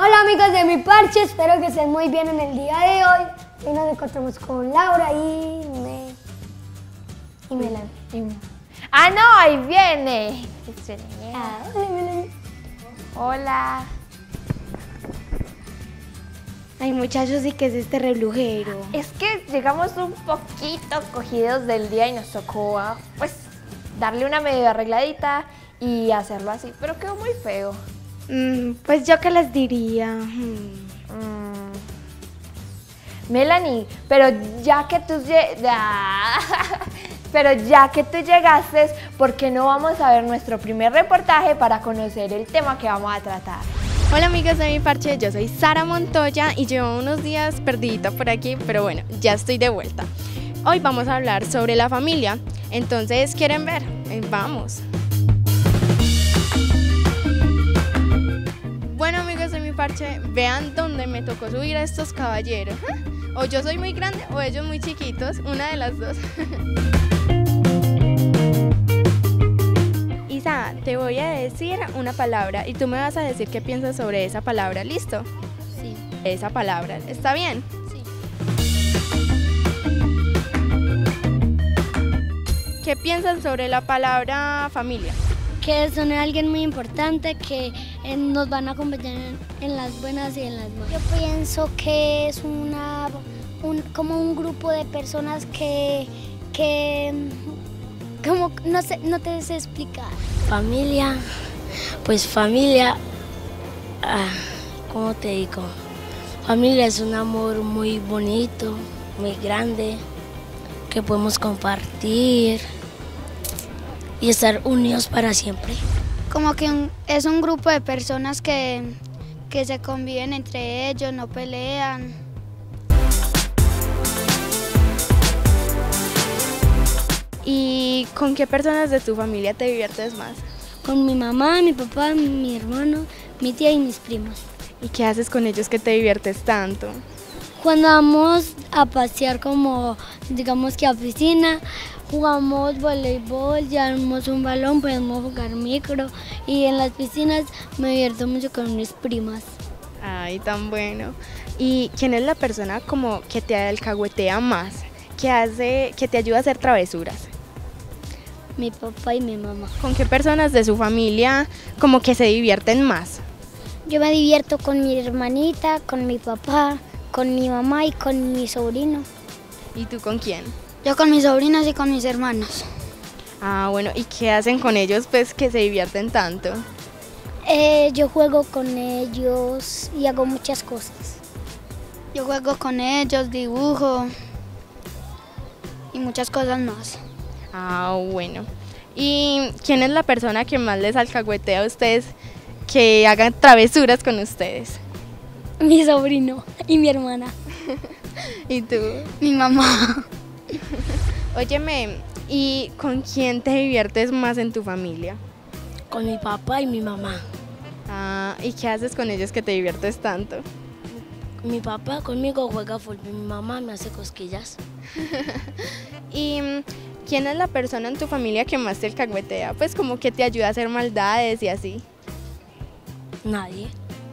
Hola amigos de Mi Parche, espero que estén muy bien en el día de hoy. Hoy nos encontramos con Laura y Melanie. Ah, no, ahí viene. Hola Melanie. Hola. Ay muchachos, ¿y qué es este relujero? Es que llegamos un poquito cogidos del día y nos tocó, pues, darle una medio arregladita y hacerlo así, pero quedó muy feo. Pues yo qué les diría. Melanie, pero ya que tú llegaste, ¿por qué no vamos a ver nuestro primer reportaje para conocer el tema que vamos a tratar? Hola amigos de Mi Parche, yo soy Sara Montoya y llevo unos días perdidita por aquí, pero bueno, ya estoy de vuelta. Hoy vamos a hablar sobre la familia, entonces ¿quieren ver? Vamos. Bueno amigos de Mi Parche, vean dónde me tocó subir a estos caballeros. O yo soy muy grande o ellos muy chiquitos, una de las dos. Isa, te voy a decir una palabra y tú me vas a decir qué piensas sobre esa palabra, ¿listo? Sí. Esa palabra, ¿está bien? Sí. ¿Qué piensan sobre la palabra familia? Que son alguien muy importante que nos van a acompañar en las buenas y en las malas. Yo pienso que es como un grupo de personas que como no te sé explicar. Familia, pues familia, ¿cómo te digo? Familia es un amor muy bonito, muy grande, que podemos compartir y estar unidos para siempre. Como que es un grupo de personas que se conviven entre ellos, no pelean. ¿Y con qué personas de tu familia te diviertes más? Con mi mamá, mi papá, mi hermano, mi tía y mis primos. ¿Y qué haces con ellos que te diviertes tanto? Cuando vamos a pasear como digamos que a piscina, jugamos voleibol, llevamos un balón, podemos jugar micro y en las piscinas me divierto mucho con mis primas. Ay, tan bueno. ¿Y quién es la persona como que te alcahuetea más? Que te ayuda a hacer travesuras? Mi papá y mi mamá. ¿Con qué personas de su familia como que se divierten más? Yo me divierto con mi hermanita, con mi papá, con mi mamá y con mi sobrino. ¿Y tú con quién? Yo con mis sobrinos y con mis hermanos. Ah, bueno, ¿y qué hacen con ellos pues que se divierten tanto? Yo juego con ellos y hago muchas cosas. Yo juego con ellos, dibujo y muchas cosas más. Ah, bueno. ¿Y quién es la persona que más les alcahuetea a ustedes que hagan travesuras con ustedes? Mi sobrino y mi hermana. ¿Y tú? Mi mamá. Óyeme, ¿y con quién te diviertes más en tu familia? Con mi papá y mi mamá. Ah, ¿y qué haces con ellos que te diviertes tanto? Mi papá conmigo juega fútbol, mi mamá me hace cosquillas. ¿Y quién es la persona en tu familia que más te alcahuetea? Pues como que te ayuda a hacer maldades y así. Nadie.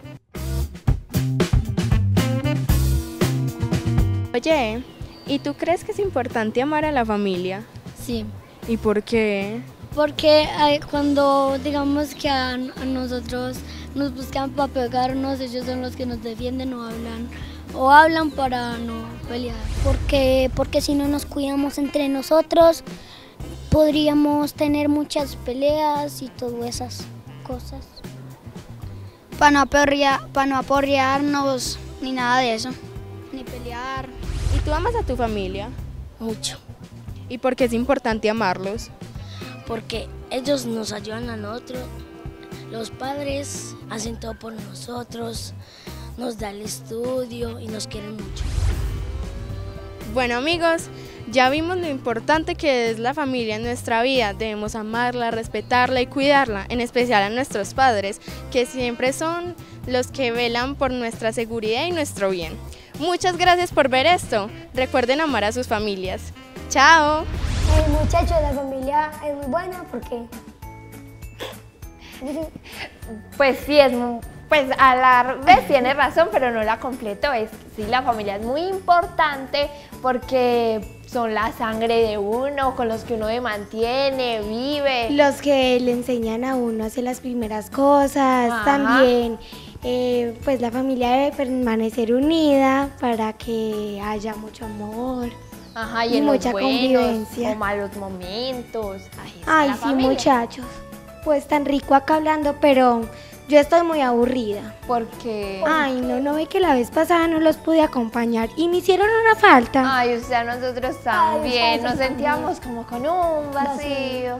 Oye, ¿y tú crees que es importante amar a la familia? Sí. ¿Y por qué? Porque cuando digamos que a nosotros nos buscan para pegarnos, ellos son los que nos defienden o hablan para no pelear. Porque si no nos cuidamos entre nosotros, podríamos tener muchas peleas y todas esas cosas. Para no aporrearnos ni nada de eso, ni pelear. ¿Y tú amas a tu familia? Mucho. ¿Y por qué es importante amarlos? Porque ellos nos ayudan a nosotros, los padres hacen todo por nosotros, nos dan el estudio y nos quieren mucho. Bueno amigos, ya vimos lo importante que es la familia en nuestra vida. Debemos amarla, respetarla y cuidarla, en especial a nuestros padres, que siempre son los que velan por nuestra seguridad y nuestro bien. Muchas gracias por ver esto. Recuerden amar a sus familias. ¡Chao! Muchachos, la familia es muy buena porque Pues sí, es pues a la vez tiene razón, pero no la completó. Sí, la familia es muy importante porque son la sangre de uno, con los que uno se mantiene, vive. Los que le enseñan a uno a hacer las primeras cosas, Ajá. también pues la familia debe permanecer unida para que haya mucho amor. Ajá, y en los mucha buenos convivencia. o malos momentos. Ay, la sí, familia. muchachos. Pues tan rico acá hablando, pero yo estoy muy aburrida. Porque... Ay, no ve que la vez pasada no los pude acompañar y me hicieron una falta. Ay, o sea, nosotros también nos sentíamos como con un vacío.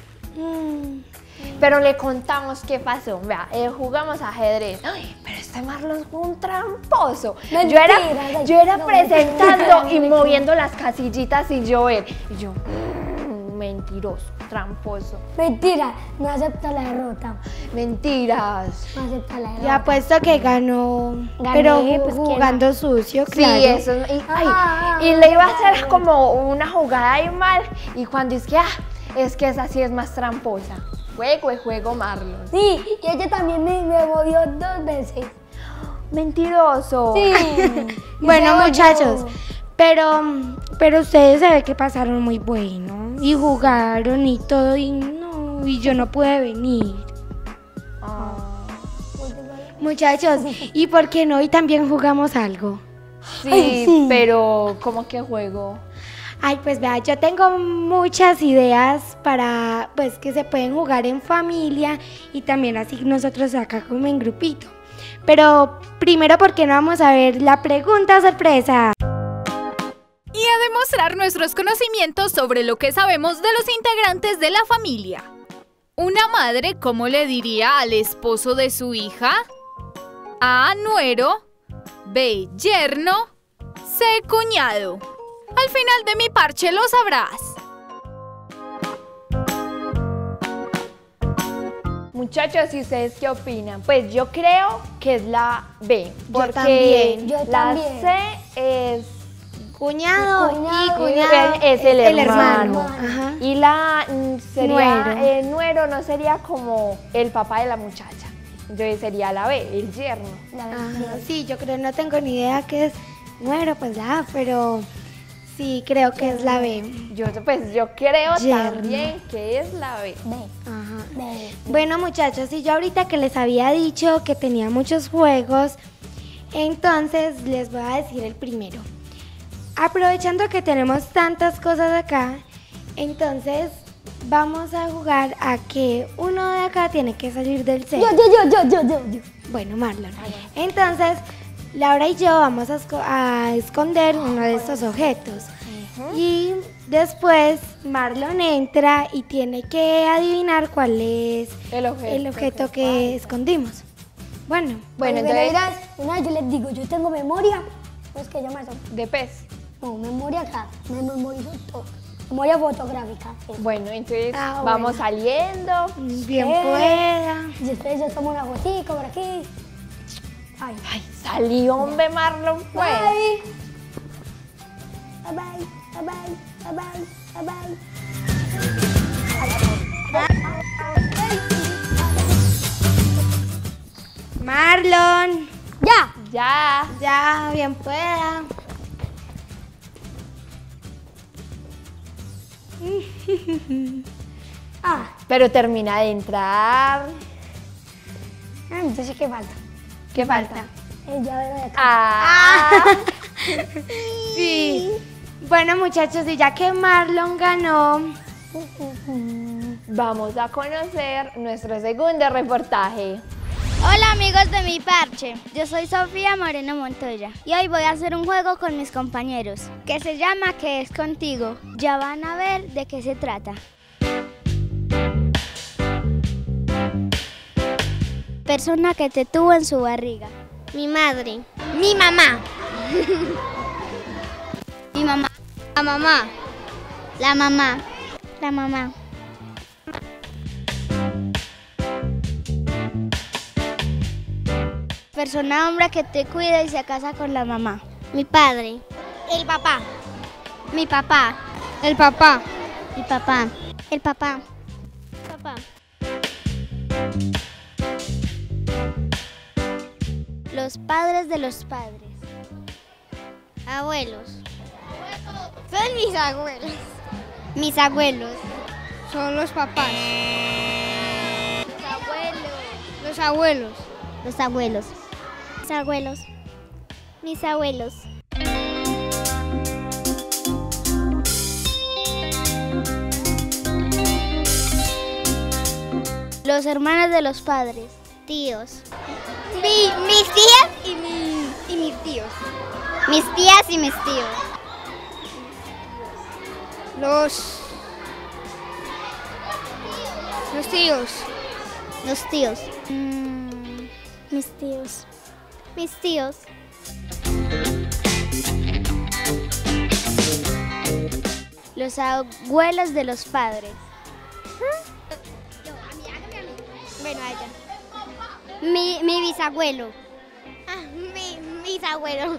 Pero le contamos qué pasó. Vea, jugamos ajedrez. Ay, pero este Marlon fue un tramposo. Yo era presentando y moviendo las casillitas y él. Y yo, mentiroso, tramposo. Mentira, no acepta la derrota. Mentiras. No acepta la derrota. Le apuesto que ganó, Gané, pero pues, jugando sucio, Sí, claro. eso. Y le iba a hacer como una jugada ahí mal. Y cuando es que esa sí es más tramposa. Juego, Marlon. Sí, y ella también me movió 2 veces. Mentiroso. Sí. Bueno, Y muchachos, pero ustedes se ve que pasaron muy bueno y jugaron y todo y yo no pude venir. Muchachos, ¿y por qué no hoy también jugamos algo? Sí, Ay, sí. pero ¿cómo que juego? Ay, pues vea, yo tengo muchas ideas para, pues, que se pueden jugar en familia y también así nosotros acá como en grupito. Pero primero, ¿por qué no vamos a ver la pregunta sorpresa? Y a demostrar nuestros conocimientos sobre lo que sabemos de los integrantes de la familia. Una madre, ¿cómo le diría al esposo de su hija? A, nuero. B, yerno. C, cuñado. Al final de mi parche lo sabrás. Muchachos, ¿y ustedes qué opinan? Pues yo creo que es la B. Porque también. Yo la también. C es... Cuñado y Cuñado. cuñado Es el hermano. Ajá. Y la sería Nuero. nuero no sería como el papá de la muchacha. Entonces sería la B, el yerno. Ajá, sí, yo creo, no tengo ni idea qué es nuero, pues la A, pero sí, creo que es la B. Yo creo Yerno. también que es la B. Ajá. Bueno, muchachos, y yo ahorita que les había dicho que tenía muchos juegos, entonces les voy a decir el primero. Aprovechando que tenemos tantas cosas acá, entonces vamos a jugar a que uno de acá tiene que salir del set. Yo. Bueno, Marlon. Entonces, Laura y yo vamos a esconder uno de estos objetos. Y después Marlon entra y tiene que adivinar cuál es el objeto que escondimos. Bueno, Entonces, dirás, una vez yo les digo, yo tengo memoria. ¿Cómo es que llama eso? de pez. No, memoria acá. Me memorizo todo. Memoria fotográfica. Eso. Bueno, entonces Ah, vamos bueno. saliendo. bien pueda. Y después yo tomo una gotica por aquí. Ay. Ay, salí, hombre, Marlon, pues. Bye. Bye. Marlon, Ya. ya, bien pueda. Pero termina de entrar. Entonces, ¿qué falta? ¿Qué falta? El llavero de acá. Ah. Sí. Bueno, muchachos, y ya que Marlon ganó, Vamos a conocer nuestro segundo reportaje. Hola amigos de mi parche, yo soy Sofía Moreno Montoya y hoy voy a hacer un juego con mis compañeros que se llama ¿Qué es contigo? Ya van a ver de qué se trata. Persona que te tuvo en su barriga. Mi madre. Mi mamá. Mi mamá. La mamá. La mamá. La mamá. Persona hombre que te cuida y se casa con la mamá. Mi padre. El papá. Mi papá. El papá. Mi papá. El papá. Papá. los padres de los padres. Abuelos. Son mis abuelos. Mis abuelos. Son los papás. Los abuelos. Los abuelos. Los abuelos. Mis abuelos. Mis abuelos. Los hermanos de los padres. Tíos. Mis tías y mis tíos. Mis tías y mis tíos. Los tíos. Los tíos. Mis tíos. Mis tíos. Los abuelos de los padres. Bueno, a ella. Mi bisabuelo. Mis abuelos.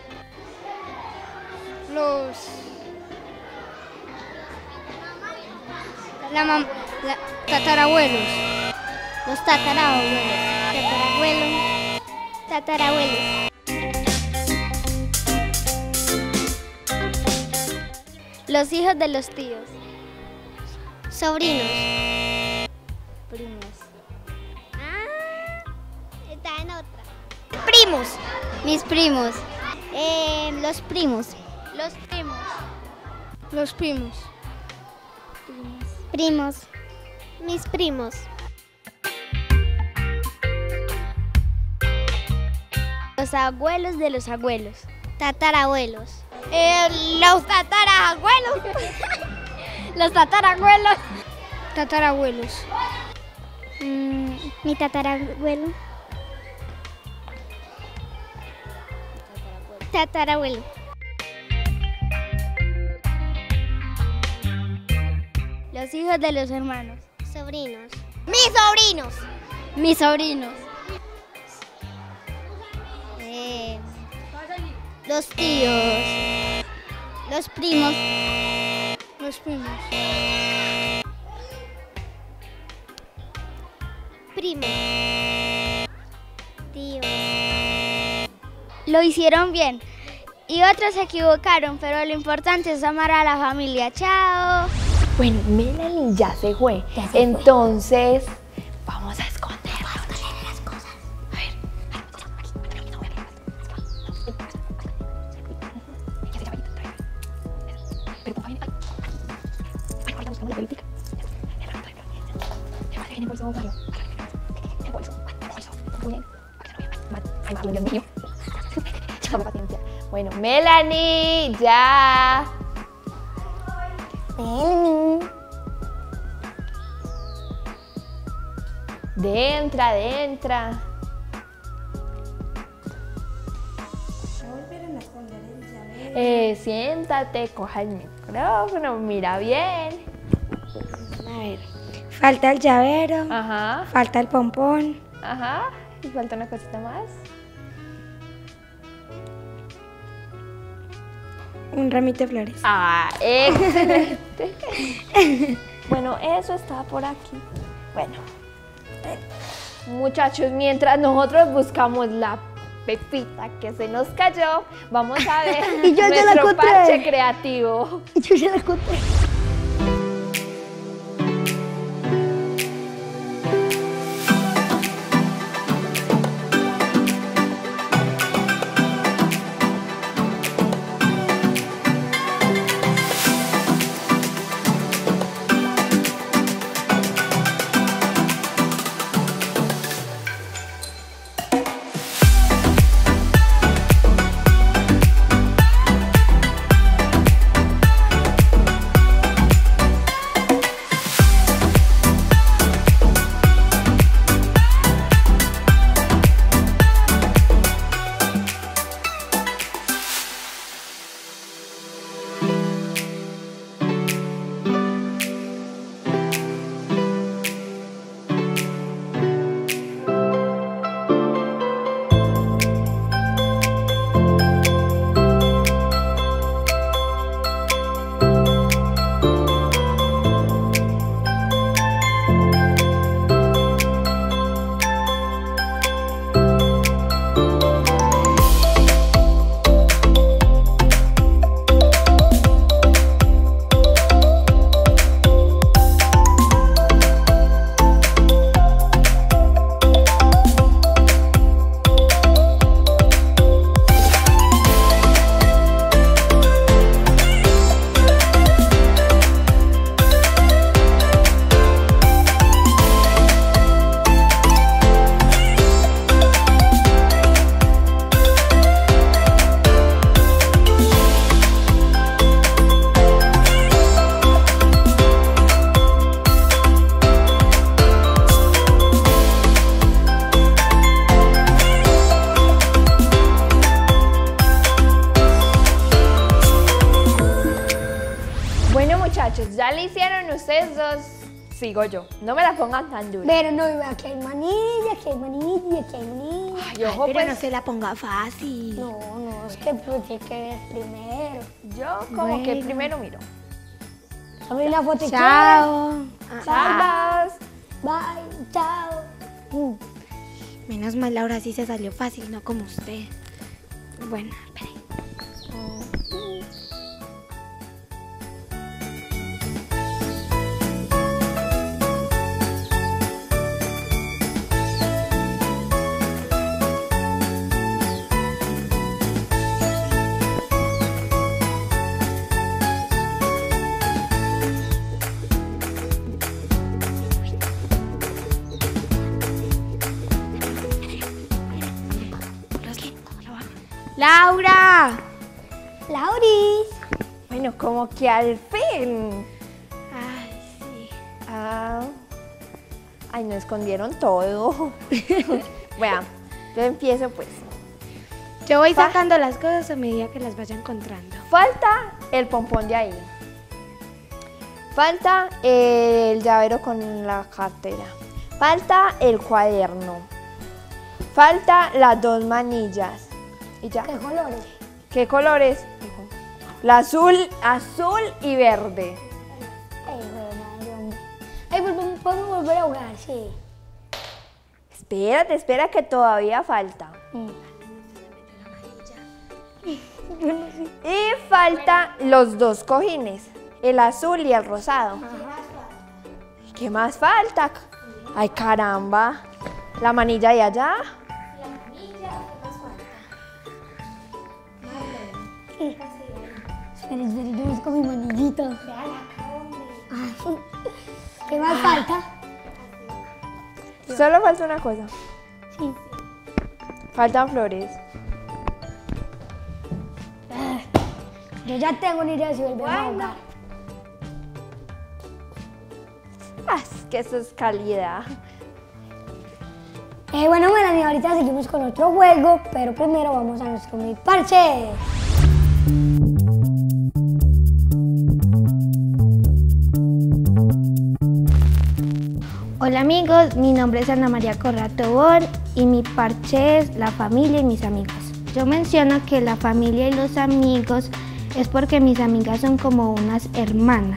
Tatarabuelos. Los tatarabuelos. Tatarabuelos. Los hijos de los tíos. Sobrinos. Primos. Está en otra. Primos. Mis primos. Los primos. Los primos. Los primos. Primos. Mis primos. Los abuelos de los abuelos. Tatarabuelos. Los tatarabuelos. Los tatarabuelos. Tatarabuelos. Mi tatarabuelo. Tatarabuelo. Los hijos de los hermanos. Sobrinos. Mis sobrinos. Mis sobrinos. Los tíos. Los primos. Los primos. Primos. Tíos. Lo hicieron bien. Y otros se equivocaron, pero lo importante es amar a la familia. Chao. Bueno, Melanie ya se fue. Entonces, vamos a esconder las cosas. A ver. Bueno, Melanie, ya. Entra. Siéntate, coja el micrófono, mira bien. A ver. Falta el llavero. Ajá. Falta el pompón. Ajá. Y falta una cosita más. Un ramito de flores. Ah, excelente. Bueno, eso está por aquí. Bueno, muchachos, mientras nosotros buscamos la pepita que se nos cayó, vamos a ver Y yo ya la nuestro encontré. parche creativo. Yo ya la encontré. muchachos, ya le hicieron ustedes dos, sigo yo. No me la pongan tan dura. Pero no, aquí hay manilla, aquí hay manilla, aquí hay manilla. Ay, ojo, Pero pues, no se la ponga fácil. No, es que tiene que ver primero. yo como que primero miro. Abrí la foto y Chao. Saludos. Bye, chao. Menos mal, Laura sí se salió fácil, no como usted. Bueno, espere. ¡Laura! Lauris. Bueno, como que al fin. Ay, sí. Ay, no escondieron todo. Bueno, yo empiezo pues. Yo voy sacando las cosas a medida que las vaya encontrando. Falta el pompón de ahí. Falta el llavero con la cartera. Falta el cuaderno. Falta las dos manillas. ¿Y ya? ¿Qué colores? ¿Qué colores? La azul y verde. Ay, madre, hombre. Ay, podemos volver a jugar, sí. Espera que todavía falta. Y falta los dos cojines, el azul y el rosado. ¿Qué más falta? Ay, caramba. La manilla de allá. Espera, yo busco mi manillito. Ay, ¿qué más falta? Solo falta una cosa. Sí. Faltan flores. Yo ya tengo una idea si volvemos a jugar. Es que eso es calidad. Bueno, Melanie, ahorita seguimos con otro juego, pero primero vamos a nuestro Mi Parche. Hola amigos, mi nombre es Ana María Correa Tobón y mi parche es la familia y mis amigos. Yo menciono que la familia y los amigos es porque mis amigas son como unas hermanas.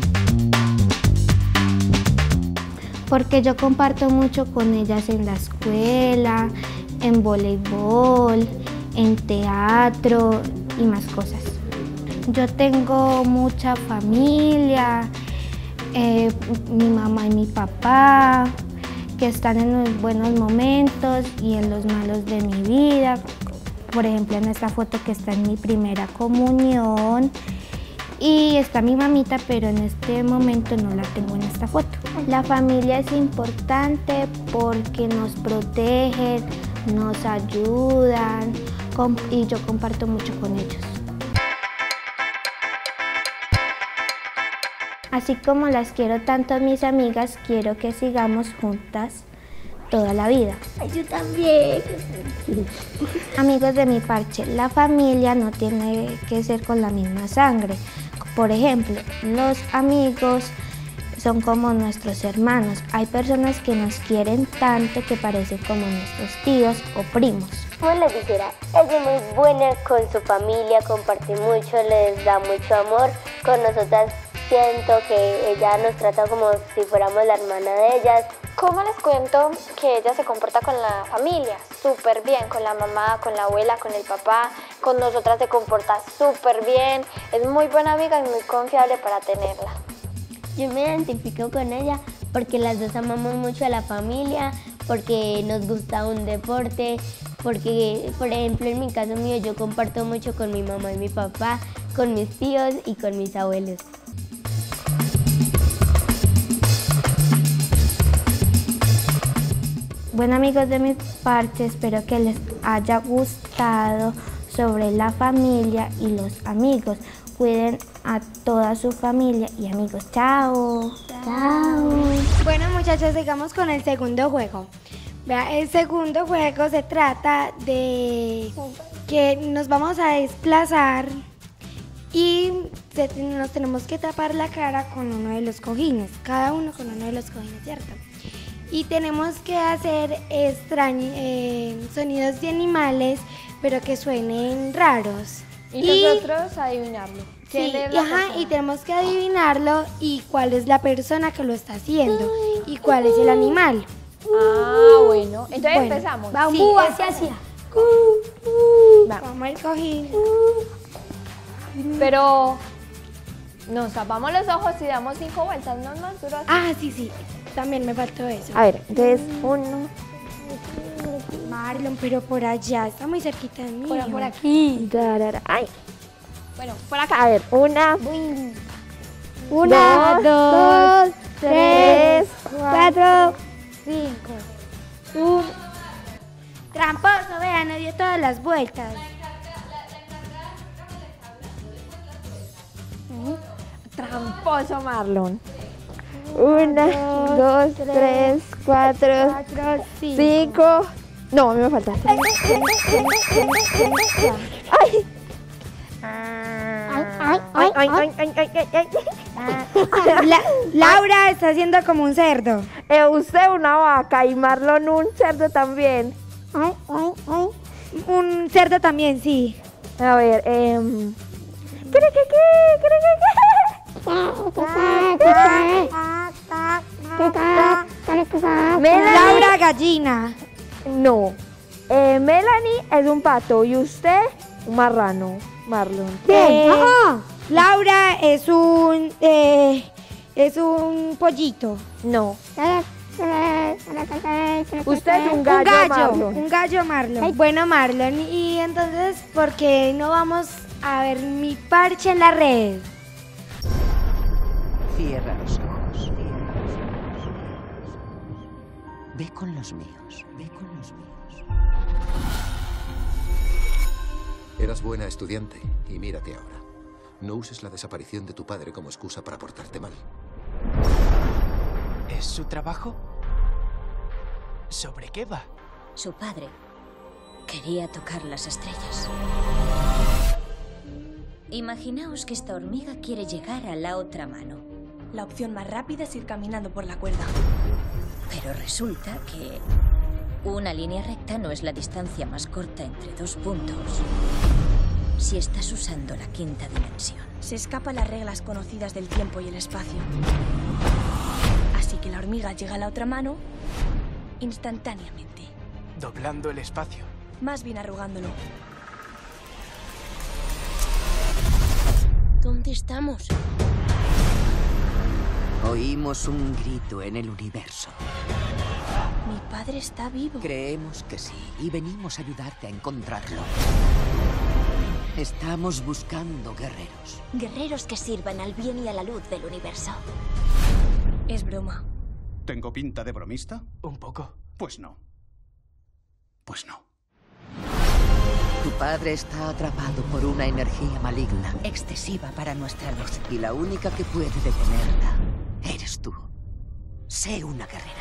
Porque yo comparto mucho con ellas en la escuela, en voleibol, en teatro y más cosas. Yo tengo mucha familia, mi mamá y mi papá, que están en los buenos momentos y en los malos de mi vida. Por ejemplo, en esta foto que está en mi primera comunión. Y está mi mamita, pero en este momento no la tengo en esta foto. La familia es importante porque nos protegen, nos ayudan y yo comparto mucho con ellos. Así como las quiero tanto a mis amigas, quiero que sigamos juntas toda la vida. Ay, yo también. Amigos de mi parche, la familia no tiene que ser con la misma sangre. Por ejemplo, los amigos son como nuestros hermanos. Hay personas que nos quieren tanto que parecen como nuestros tíos o primos. Como les dijera, ella es muy buena con su familia, comparte mucho, les da mucho amor. Con nosotras siento que ella nos trata como si fuéramos la hermana de ellas. ¿Cómo les cuento que ella se comporta con la familia? Súper bien, con la mamá, con la abuela, con el papá, con nosotras se comporta súper bien, es muy buena amiga y muy confiable para tenerla. Yo me identifico con ella porque las dos amamos mucho a la familia, porque nos gusta un deporte, porque, por ejemplo, en mi caso mío, yo comparto mucho con mi mamá y mi papá, con mis tíos y con mis abuelos. Bueno amigos de mi parche, espero que les haya gustado sobre la familia y los amigos. Cuiden a toda su familia y amigos. Chao. Chao. Bueno muchachos, sigamos con el segundo juego. Vea, el segundo juego se trata de que nos vamos a desplazar y nos tenemos que tapar la cara con uno de los cojines, cada uno con uno de los cojines, ¿cierto? Y tenemos que hacer sonidos de animales, pero que suenen raros. Y nosotros adivinarlo. Sí, y tenemos que adivinarlo y cuál es la persona que lo está haciendo y cuál es el animal. Ah, bueno. Entonces empezamos. Vamos, hacia. Vamos al cojín. Pero nos tapamos los ojos y damos 5 vueltas, ¿no? Duro así. Ah, sí. También me faltó eso. A ver, entonces 1. Marlon, pero por allá, está muy cerquita de mí. Por aquí. Ay. Bueno, por acá. A ver, 1, 2, 3, 4, 5. Tramposo, vean, no dio todas las vueltas. Tramposo, Marlon. 1, 2, 3, 4, 5. No, a mí me falta. ¡Ay! Laura está haciendo como un cerdo. Usted una vaca y Marlon un cerdo también. Un cerdo también, sí. A ver, Laura gallina. No. Melanie es un pato y usted un marrano, Marlon. Laura es un pollito. No. Usted es un gallo, Marlon. Un gallo, Marlon. Bueno, Marlon, y entonces, ¿por qué no vamos a ver mi parche en la red? Cierra los ojos. Ve con los míos. Eras buena estudiante y mírate ahora. No uses la desaparición de tu padre como excusa para portarte mal. ¿Es su trabajo? ¿Sobre qué va? Su padre quería tocar las estrellas. Imaginaos que esta hormiga quiere llegar a la otra mano. La opción más rápida es ir caminando por la cuerda. Pero resulta que una línea recta no es la distancia más corta entre 2 puntos si estás usando la quinta dimensión. Se escapa a las reglas conocidas del tiempo y el espacio. Así que la hormiga llega a la otra mano instantáneamente. Doblando el espacio. Más bien arrugándolo. ¿Dónde estamos? Oímos un grito en el universo. Mi padre está vivo. Creemos que sí, y venimos a ayudarte a encontrarlo. Estamos buscando guerreros. Guerreros que sirvan al bien y a la luz del universo. Es broma. ¿Tengo pinta de bromista? Un poco. Pues no. Tu padre está atrapado por una energía maligna, excesiva para nuestra luz. Y la única que puede detenerla eres tú. Sé una guerrera.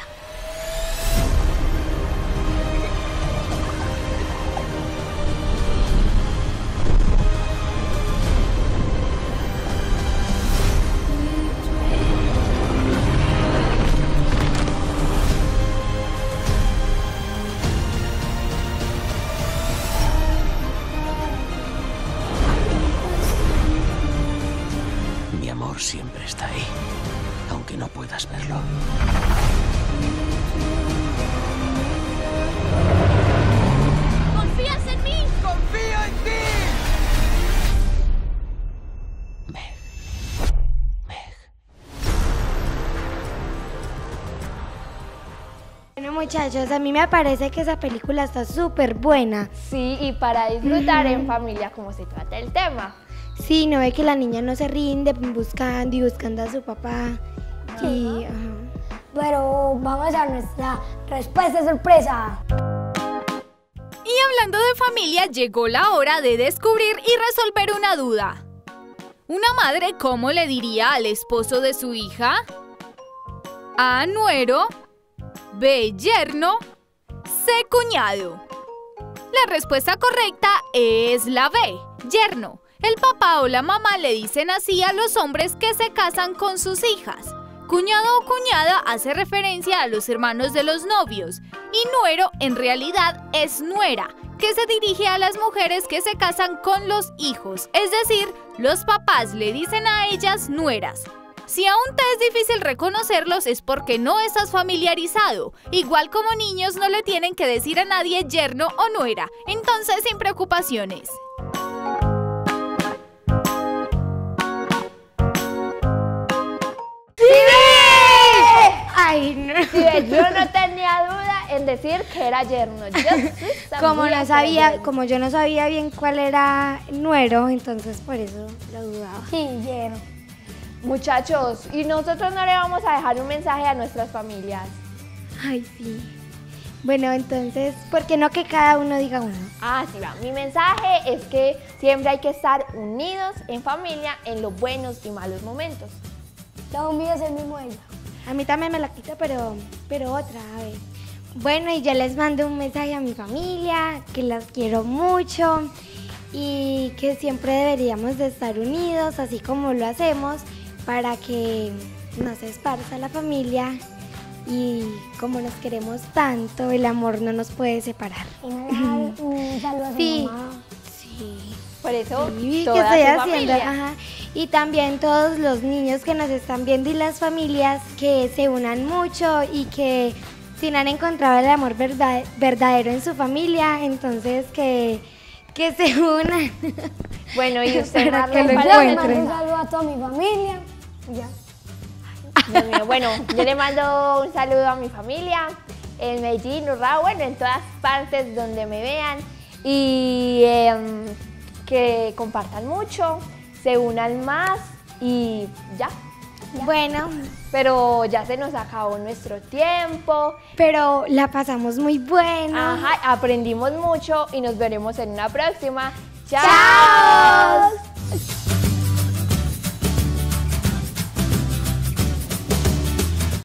Mi amor siempre está ahí, aunque no puedas verlo. ¿Confías en mí? ¡Confío en ti! Bueno, muchachos, a mí me parece que esa película está súper buena. Sí, y para disfrutar en familia, como se trata el tema. Sí, no ve que la niña no se rinde buscando a su papá. Y, Pero vamos a nuestra respuesta sorpresa. Y hablando de familia, llegó la hora de descubrir y resolver una duda. ¿Una madre cómo le diría al esposo de su hija? A, nuero. B, yerno. C, cuñado. La respuesta correcta es la B, yerno. El papá o la mamá le dicen así a los hombres que se casan con sus hijas. Cuñado o cuñada hace referencia a los hermanos de los novios. Y nuero en realidad es nuera, que se dirige a las mujeres que se casan con los hijos. Es decir, los papás le dicen a ellas nueras. Si aún te es difícil reconocerlos es porque no estás familiarizado. Igual como niños no le tienen que decir a nadie yerno o nuera. Entonces sin preocupaciones. Ay, no. Sí, yo no tenía duda en decir que era yerno. Como yo no sabía bien cuál era nuero, entonces por eso lo dudaba. Sí, yerno. Muchachos, ¿y nosotros no le vamos a dejar un mensaje a nuestras familias? Ay, sí. Bueno, entonces, ¿por qué no que cada uno diga uno? Ah, sí, va. Mi mensaje es que siempre hay que estar unidos en familia en los buenos y malos momentos. Lo mío es el mismo ella. A mí también me la quita, pero otra, a ver. Bueno, y yo les mando un mensaje a mi familia, que las quiero mucho y que siempre deberíamos de estar unidos, así como lo hacemos, para que no se esparza la familia y como nos queremos tanto, el amor no nos puede separar. Un saludo a su mamá. Sí. Por eso, Sí, toda que estoy su haciendo, familia. ajá. Y también todos los niños que nos están viendo y las familias que se unan mucho y que si no han encontrado el amor verdadero en su familia, entonces que se unan. Bueno, y usted, para que Marlon, lo para encuentren. Un saludo a toda mi familia. Ya. Dios mío, bueno, yo le mando un saludo a mi familia en Medellín, Urrao, bueno, en todas partes donde me vean y que compartan mucho, se unan más y ya. Bueno, pero ya se nos acabó nuestro tiempo. Pero la pasamos muy bueno. Ajá, aprendimos mucho y nos veremos en una próxima. ¡Chao!